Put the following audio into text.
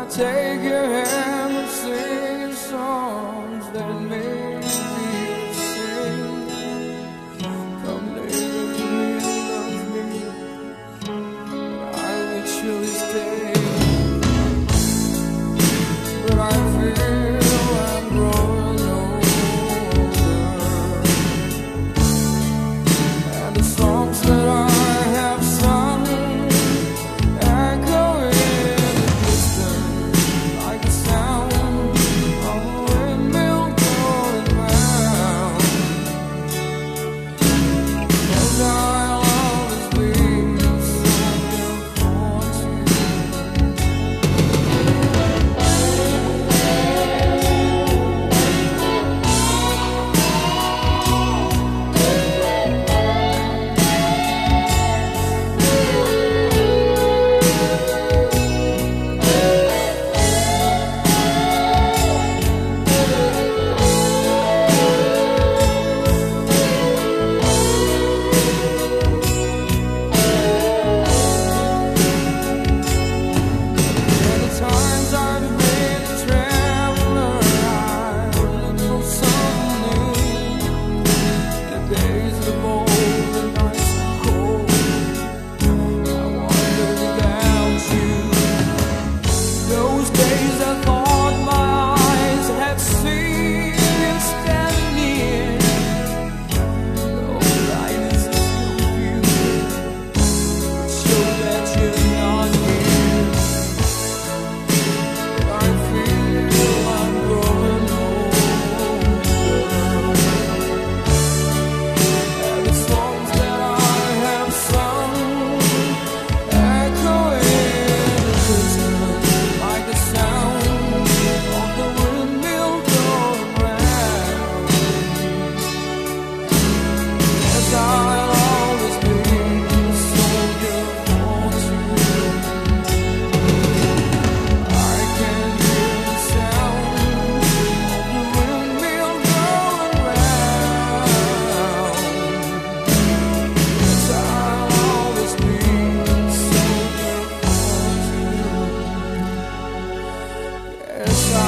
take your hand and sing songs that make me sing. Come near me and love me, and I will surely stay. But I feel I'm growing older, and the songs that I have sung echo in the distance like the sound of a windmill going round. And I'll always be a soldier for you. Many times I've been a traveler, I know something new. The days are bold, the nights are cold, I wander without you. Those days I thought my eyes had seen you standing near. Oh, light is so beautiful, show that you're not here. I feel I'm growing older, and the songs that I have sung echo in the distance like the sound of the windmill going round. Yes, I'll always be a soldier for you. I can hear the sound of the windmill going round. Yes, I'll always be a soldier for you. Yes,